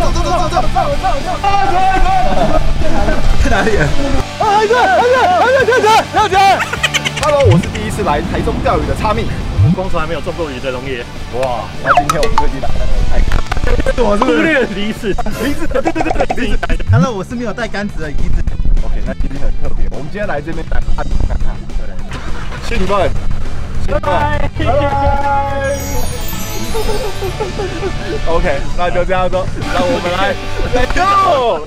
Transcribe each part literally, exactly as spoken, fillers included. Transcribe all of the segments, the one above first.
走走走走走走！啊，走走！在哪里？啊，海豚，海豚，海豚，跳起来，跳起来 ！Hello， 我是第一次来台中钓鱼的叉蜜， 我光从来没有中过鱼的龙爷。 哇，那今天我们特地来来我是忽略离子， 离子，对对对对，离子。Hello， 我是没有带杆子的离子。OK， 那今天很特别，我们今天来这边来看看看，对，谢谢你们，拜拜，拜拜。OK， 那就这样说，让我们来 ，Let's go。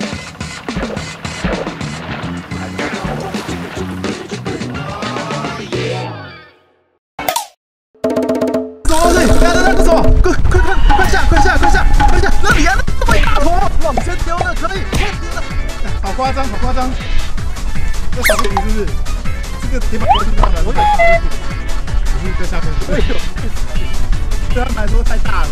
什么？快快快快下快下快下快下！那里啊，那么一大坨，往前丢了，可以，好夸张，好夸张！这小飞鱼是不是？这个铁板锅是他们，我有小飞鱼，不是在下面。哎呦，对他们来说太大了。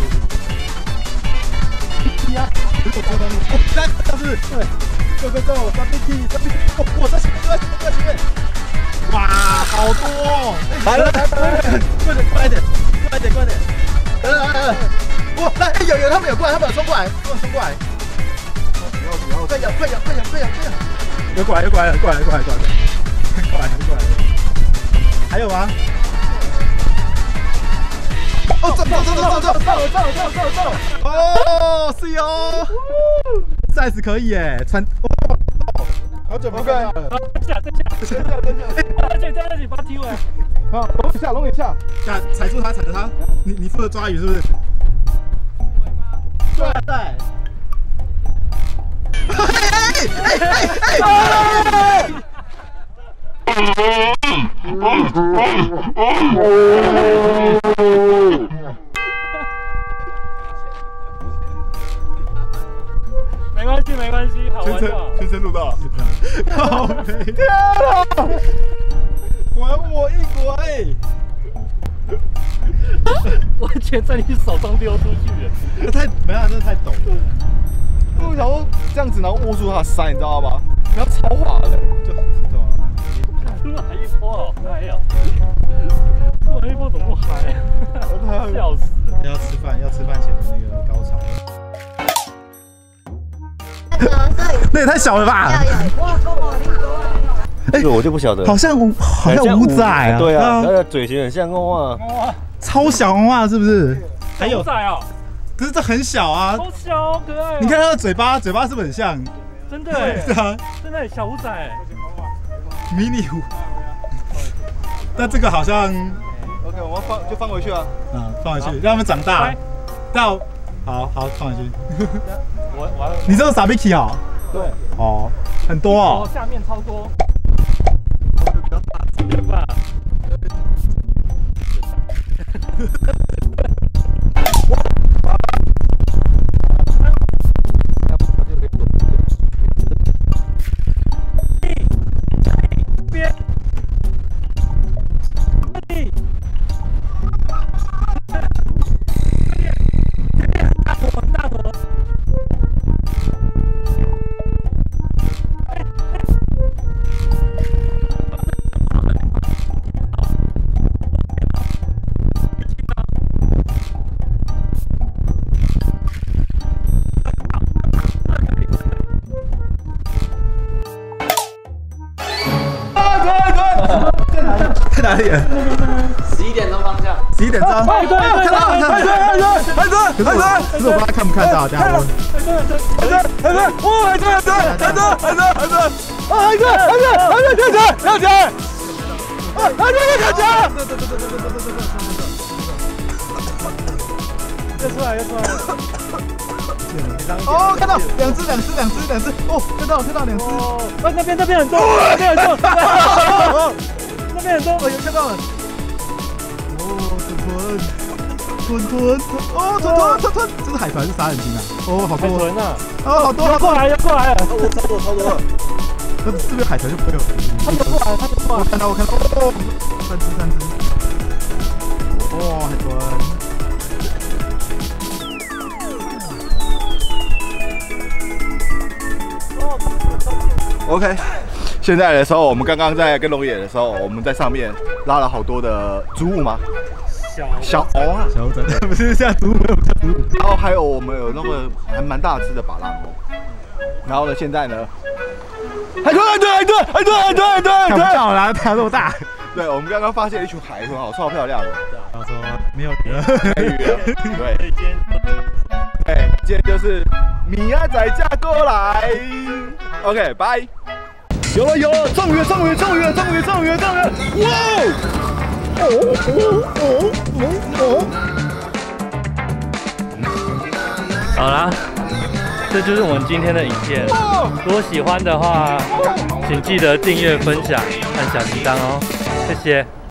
呀，如果做到那个，哦，三个是不是？对 ，Go Go Go， 三 B T， 三 B T， 哦，我在前面，在前面。哇，好多哦！来了来了来了，快点快点快点快点！ 来来来来，哇！来，有有，他们有过来，他们有冲过来，他们冲过来。不要不要，快咬快咬快咬快咬快咬！有过来有过来过来过来过来过来过来！还有吗？哦，走走走走走走走走走走！哦，是哟 ，size 可以耶，穿。好久不看了。 等下等下等下等下，而且在那里发踢尾。 好，拢一下，拢一下，下踩住它，踩着它。你你负责抓鱼是不是？对对。哎哎哎没关系没关系，好玩的。 全程录到。好美！天啊！ 还我一鬼！ 完全在你手中溜出去了， 这太没有，真的太陡了。我想说这样子，然后握住它的腮，你知道吗？然后超滑的，就对啊。 突然一波好嗨呀！突然一波怎么那么嗨？笑死！ 要吃饭，要吃饭前的那个高潮。那也太小了吧！哇，够了， 这个我就不晓得， 好像好像五仔啊， 对啊，它的嘴型很像公蛙， 超小公蛙是不是？ 还有仔哦， 可是这很小啊， 好小，可爱。你看它的嘴巴，嘴巴是不是很像？ 真的哎， 是啊， 真的小五仔， 迷你五。但这个好像 ，OK， 我们放就放回去啊，嗯，放回去，让他们长大，到，好好放回去。 我我你这个傻逼奇好？ 对， 哦，很多哦， 下面超多。 在哪里？ 十一点钟方向。 十一点钟。看到，看到，看到，海豚，海豚，海豚，可是我不知道他看不看到，等下我。海豚，海豚，哇，海豚，海豚，海豚，海豚，海豚，啊，海豚，海豚，海豚，跳起来，跳起来！啊，海豚又跳起来！ 又出来，又出来了。 哦，看到两只，两只，两只，两只，哦，看到，看到两只。 哦，那边，那边很多，那边很多。 那边很多， 我有看到了。哦，豚豚，豚豚，哦，豚豚，豚豚，这是海豚还是杀人鲸啊？哦，好多。 海豚啊！ 哦，好多， 游过来，游过来了。 我超多，超多。那是不是海豚就不会有？ 他游过来，他游过来。 我看到，我看到，哦，三只，三只。哦，海豚。 OK， 现在的时候，我们刚刚在跟龙野的时候，我们在上面拉了好多的植物吗？ 小小藕啊， 小仔不是像毒没有像毒。 然后还有我们有那个还蛮大只的巴拉狗。然后呢，现在呢，海豚，海豚，海豚，海豚，海豚，海豚，海豚， 到啦，它那么大。 对，我们刚刚发现一群海豚，好超漂亮的。 他说没有鱼了， 没鱼了。对， 所以今天， 哎，今天就是米亚仔嫁过来。OK， 拜。有了有了，中鱼中鱼中鱼中鱼中鱼中鱼！哇！哦哦哦哦哦！ 好啦，这就是我们今天的影片。如果喜欢的话，请记得订阅、分享、按小铃铛哦，谢谢。